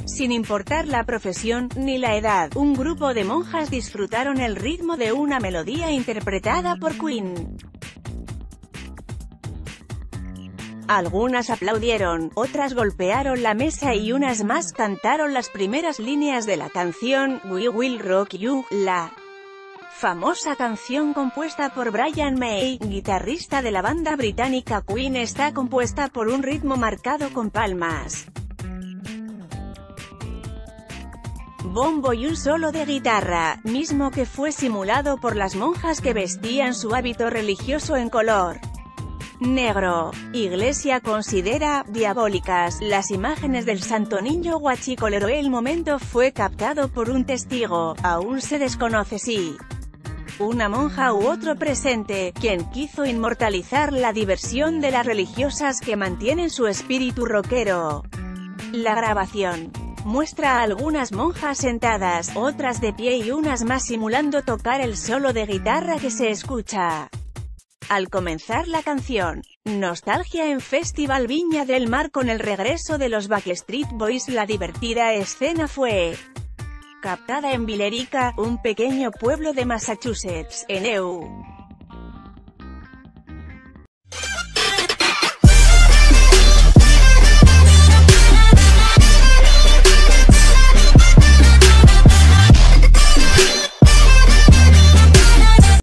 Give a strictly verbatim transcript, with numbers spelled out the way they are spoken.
Sin importar la profesión, ni la edad, un grupo de monjas disfrutaron el ritmo de una melodía interpretada por Queen. Algunas aplaudieron, otras golpearon la mesa y unas más cantaron las primeras líneas de la canción We Will Rock You, la famosa canción compuesta por Brian May, guitarrista de la banda británica Queen. Está compuesta por un ritmo marcado con palmas, bombo y un solo de guitarra, mismo que fue simulado por las monjas que vestían su hábito religioso en color negro. Iglesia considera diabólicas las imágenes del Santo Niño guachicolero. El momento fue captado por un testigo, aún se desconoce si una monja u otro presente, quien quiso inmortalizar la diversión de las religiosas que mantienen su espíritu rockero. La grabación muestra a algunas monjas sentadas, otras de pie y unas más simulando tocar el solo de guitarra que se escucha al comenzar la canción. Nostalgia en Festival Viña del Mar con el regreso de los Backstreet Boys. La divertida escena fue captada en Billerica, un pequeño pueblo de Massachusetts, en E U